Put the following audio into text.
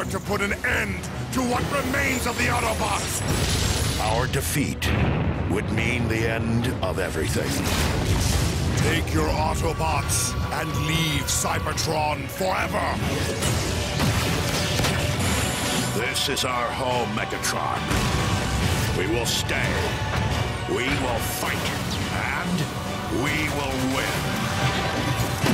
power to put an end to what remains of the Autobots! Our defeat would mean the end of everything. Take your Autobots and leave Cybertron forever! This is our home, Megatron. We will stay. We will fight. And we will win.